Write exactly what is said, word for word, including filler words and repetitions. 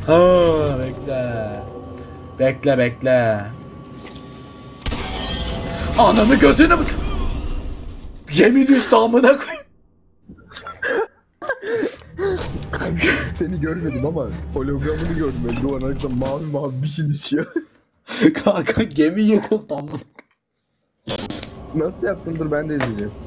Ha bekle. Bekle bekle. Ananı götüne bak. Gemi düştü amına koy. Kanka seni görmedim ama hologramını gördüm. Ben duvarın arkasında mavi mavi bir şey düşüyor. Kanka gemi yıkıldı amına. Nasıl yaptın? Dur ben de izleyeceğim.